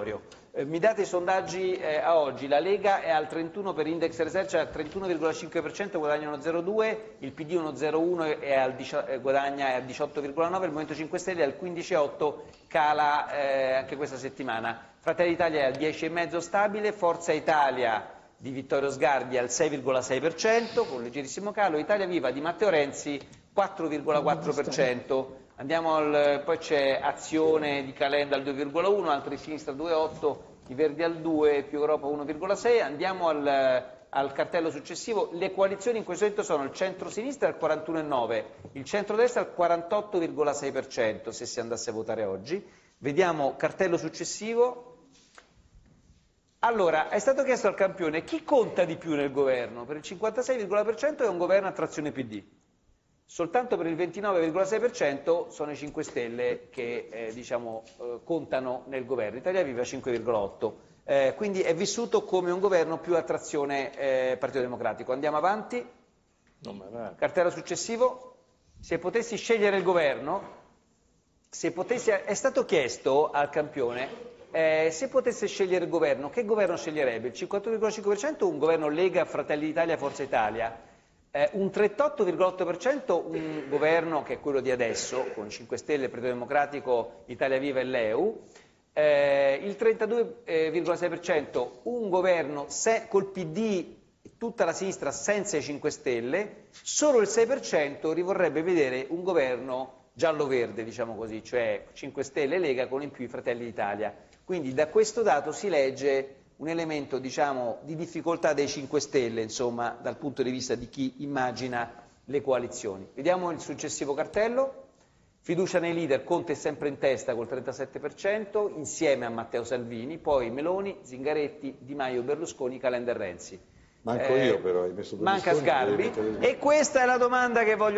Mi date i sondaggi a oggi? La Lega è al 31 per Index Research, al 31,5%, guadagna 1,02, il PD 1,01 e guadagna al 18,9, il Movimento 5 Stelle è al 15,8, cala anche questa settimana. Fratelli d'Italia è al 10,5 stabile, Forza Italia di Vittorio Sgarbi al 6,6%, con un leggerissimo calo, Italia Viva di Matteo Renzi 4,4%. Poi c'è Azione di Calenda al 2,1, Altri Sinistra 2,8, i Verdi al 2, più Europa 1,6. Andiamo al cartello successivo. Le coalizioni in questo momento sono il centro-sinistra al 41,9, il centro-destra al 48,6% se si andasse a votare oggi. Vediamo cartello successivo. Allora, è stato chiesto al campione chi conta di più nel governo. Per il 56,1% è un governo a trazione PD. Soltanto per il 29,6% sono i 5 Stelle che contano nel governo, Italia Viva 5,8%, quindi è vissuto come un governo più a trazione Partito Democratico. Andiamo avanti, cartello successivo. Se potessi scegliere il governo, è stato chiesto al campione se potesse scegliere il governo, che governo sceglierebbe? Il 52,5% un governo Lega, Fratelli d'Italia, Forza Italia. Un 38,8% un governo che è quello di adesso, con 5 Stelle, Partito Democratico, Italia Viva e l'EU, il 32,6% un governo col PD e tutta la sinistra senza i 5 Stelle, solo il 6% rivorrebbe vedere un governo giallo-verde, diciamo così, cioè 5 Stelle e Lega con in più i Fratelli d'Italia. Quindi da questo dato si legge un elemento, diciamo, di difficoltà dei 5 Stelle, insomma, dal punto di vista di chi immagina le coalizioni. Vediamo il successivo cartello. Fiducia nei leader, Conte è sempre in testa col 37%, insieme a Matteo Salvini, poi Meloni, Zingaretti, Di Maio, Berlusconi, Calenda e Renzi. Manco io però, hai messo Manca Sgarbi. E questa è la domanda che voglio